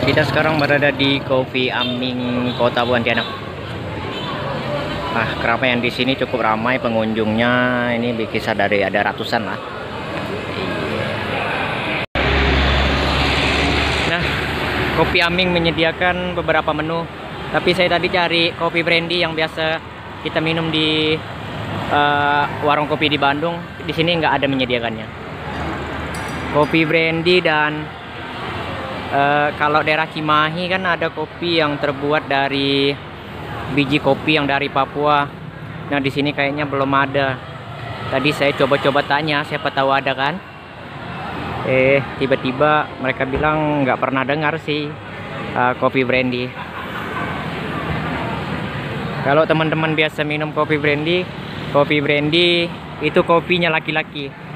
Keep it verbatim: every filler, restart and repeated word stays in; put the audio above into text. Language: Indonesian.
Kita sekarang berada di Kopi Aming, Kota Pontianak. Nah, keramaian di sini cukup ramai pengunjungnya. Ini bisa dari ada ratusan lah. Nah, Kopi Aming menyediakan beberapa menu. Tapi saya tadi cari kopi brandy yang biasa kita minum di uh, warung kopi di Bandung. Di sini nggak ada menyediakannya. Kopi brandy dan Uh, kalau daerah Cimahi kan ada kopi yang terbuat dari biji kopi yang dari Papua. Nah, di sini kayaknya belum ada. Tadi saya coba-coba tanya, siapa tahu ada kan? Eh, tiba-tiba mereka bilang nggak pernah dengar sih uh, kopi brandy. Kalau teman-teman biasa minum kopi brandy, kopi brandy itu kopinya laki-laki.